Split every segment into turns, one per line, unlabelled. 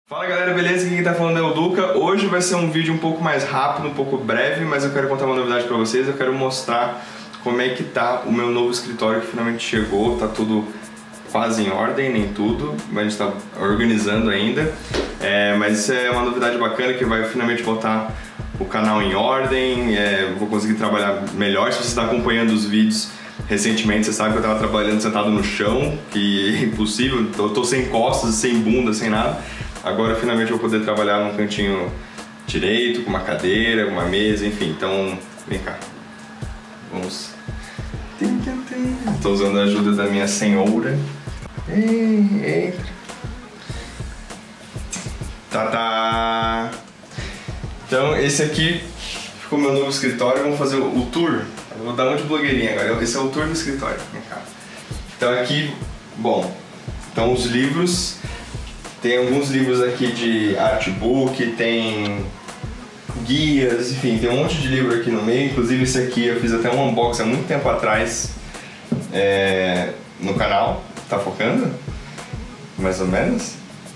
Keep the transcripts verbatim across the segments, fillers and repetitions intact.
Fala galera, beleza? Aqui quem tá falando é o Duca. Hoje vai ser um vídeo um pouco mais rápido, um pouco breve, mas eu quero contar uma novidade pra vocês. Eu quero mostrar como é que tá o meu novo escritório que finalmente chegou. Tá tudo quase em ordem, nem tudo, mas a gente tá organizando ainda. É, mas isso é uma novidade bacana que vai finalmente botar o canal em ordem. É, vou conseguir trabalhar melhor. Se você está acompanhando os vídeos recentemente, você sabe que eu tava trabalhando sentado no chão, que é impossível. Eu tô sem costas, sem bunda, sem nada. Agora finalmente eu vou poder trabalhar num cantinho direito, com uma cadeira, uma mesa, enfim. Então, vem cá. Vamos. Estou usando a ajuda da minha senhora. Entra. Tá, tá. Então, esse aqui ficou meu novo escritório. Vamos fazer o tour. Eu vou dar um de blogueirinha agora. Esse é o tour do escritório. Vem cá. Então aqui, bom. Então os livros. Tem alguns livros aqui de artbook, tem guias, enfim, tem um monte de livro aqui no meio. Inclusive esse aqui eu fiz até um unboxing há muito tempo atrás é, no canal. Tá focando? Mais ou menos?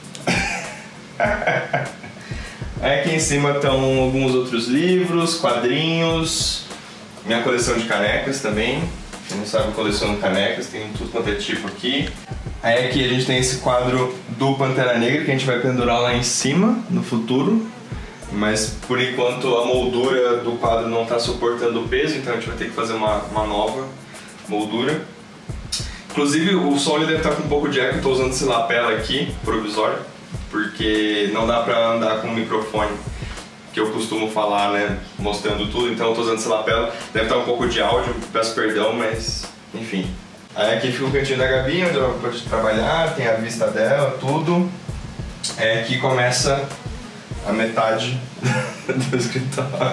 Aí aqui em cima estão alguns outros livros, quadrinhos, minha coleção de canecas também. Quem não sabe, eu coleciono canecas, tem tudo quanto é tipo aqui. Aí aqui a gente tem esse quadro do Pantera Negra que a gente vai pendurar lá em cima no futuro. Mas por enquanto a moldura do quadro não está suportando o peso, então a gente vai ter que fazer uma, uma nova moldura. Inclusive o som deve estar com um pouco de eco, eu estou usando esse lapela aqui, provisório, porque não dá pra andar com o microfone que eu costumo falar, né, mostrando tudo, então eu estou usando esse lapela. Deve estar um pouco de áudio, peço perdão, mas enfim. Aí aqui fica o cantinho da Gabi, onde ela pode trabalhar, tem a vista dela, tudo. É, aqui começa a metade do escritório.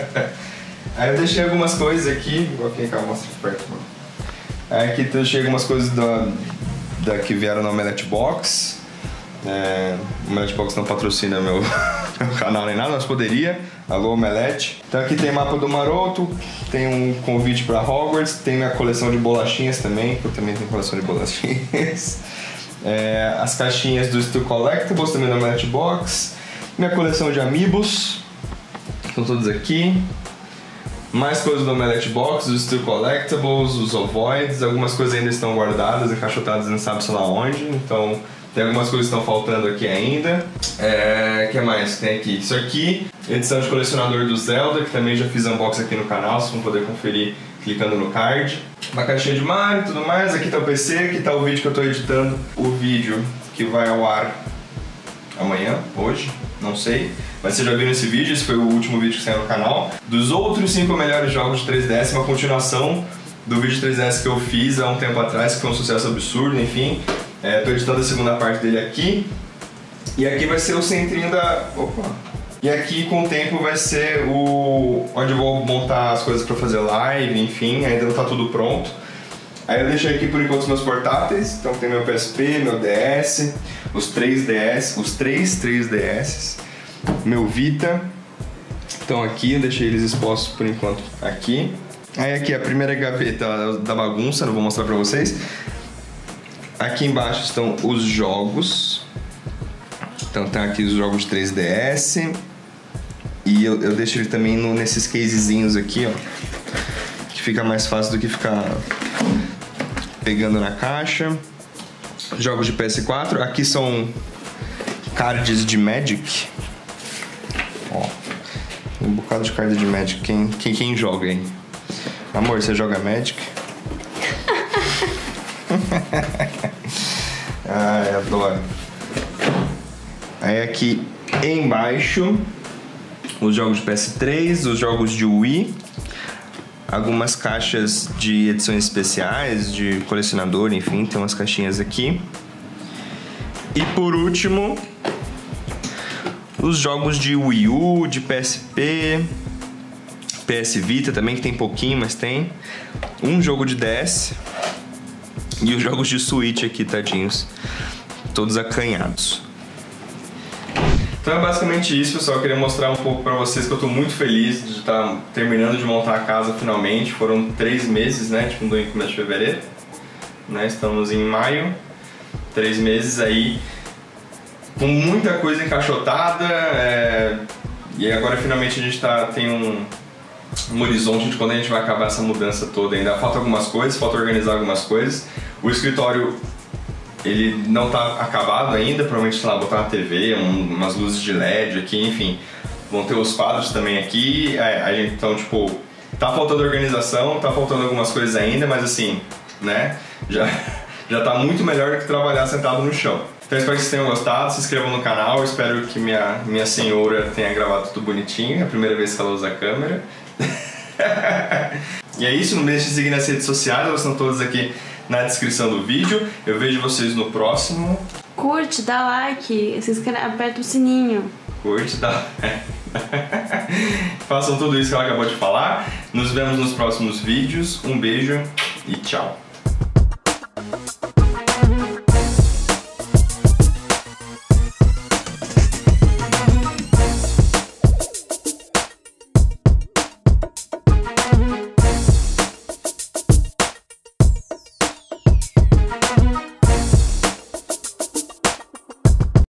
Aí eu deixei algumas coisas aqui, vou aqui, cá, mostra aqui perto. Aí aqui eu deixei algumas coisas da, da que vieram na Omelette Box. É, o Omelette Box não patrocina meu, meu canal nem nada, mas poderia. Alô, Omelette. Então aqui tem mapa do Maroto, tem um convite para Hogwarts, tem minha coleção de bolachinhas também, que eu também tenho coleção de bolachinhas. É, as caixinhas do Still Collectibles também da Omelette Box. Minha coleção de Amiibos, estão todos aqui. Mais coisas do Omelette Box, os Still Collectibles, os Ovoids. Algumas coisas ainda estão guardadas, encaixotadas, não sabe sei lá onde, então tem algumas coisas que estão faltando aqui ainda. É, o que mais tem aqui? Isso aqui, edição de colecionador do Zelda, que também já fiz unboxing aqui no canal, vocês vão poder conferir clicando no card. Uma caixinha de Mario e tudo mais. Aqui tá o P C, aqui tá o vídeo que eu tô editando. O vídeo que vai ao ar amanhã, hoje, não sei. Mas vocês já viram esse vídeo, esse foi o último vídeo que saiu no canal. Dos outros cinco melhores jogos de três D S, uma continuação do vídeo de três D S que eu fiz há um tempo atrás, que foi um sucesso absurdo, enfim. É, tô editando a segunda parte dele aqui. E aqui vai ser o centrinho da... Opa! E aqui com o tempo vai ser o... onde eu vou montar as coisas pra fazer live, enfim, ainda não tá tudo pronto. Aí eu deixei aqui por enquanto os meus portáteis. Então tem meu P S P, meu D S, os três D S, os três três D S, meu Vita. Então aqui, eu deixei eles expostos por enquanto aqui. Aí aqui a primeira gaveta da bagunça, não vou mostrar pra vocês. Aqui embaixo estão os jogos. Então tá aqui os jogos de três D S. E eu, eu deixo ele também no, nesses casezinhos aqui, ó, que fica mais fácil do que ficar pegando na caixa. Jogos de P S quatro. Aqui são cards de Magic. Ó, um bocado de card de Magic. Quem, quem, quem joga aí? Amor, você joga Magic? Ai, adoro. Aí aqui embaixo os jogos de P S três, os jogos de Wii, algumas caixas de edições especiais, de colecionador, enfim, tem umas caixinhas aqui. E por último, os jogos de Wii U, de P S P, P S Vita também, que tem pouquinho, mas tem. Um jogo de D S. E os jogos de Switch aqui, tadinhos, todos acanhados. Então é basicamente isso, pessoal. Eu queria mostrar um pouco pra vocês que eu tô muito feliz de estar terminando de montar a casa finalmente. Foram três meses, né? Tipo, no começo de fevereiro, né? Estamos em maio. Três meses aí. com muita coisa encaixotada, é, e agora finalmente a gente tá, tem um, um horizonte de quando a gente vai acabar essa mudança toda. Ainda falta algumas coisas, falta organizar algumas coisas. O escritório, ele não tá acabado ainda, provavelmente, sei lá, botar uma T V, um, umas luzes de L E D aqui, enfim. Vão ter os quadros também aqui, a, a gente, então, tipo, tá faltando organização, tá faltando algumas coisas ainda, mas assim, né, já, já tá muito melhor do que trabalhar sentado no chão. Então espero que vocês tenham gostado, se inscrevam no canal, espero que minha, minha senhora tenha gravado tudo bonitinho, é a primeira vez que ela usa a câmera. E é isso, não deixe de seguir nas redes sociais, elas estão todas aqui na descrição do vídeo. Eu vejo vocês no próximo.
Curte, dá like, se inscreve, aperta o sininho.
Curte, dá Façam tudo isso que ela acabou de falar. Nos vemos nos próximos vídeos. Um beijo e tchau.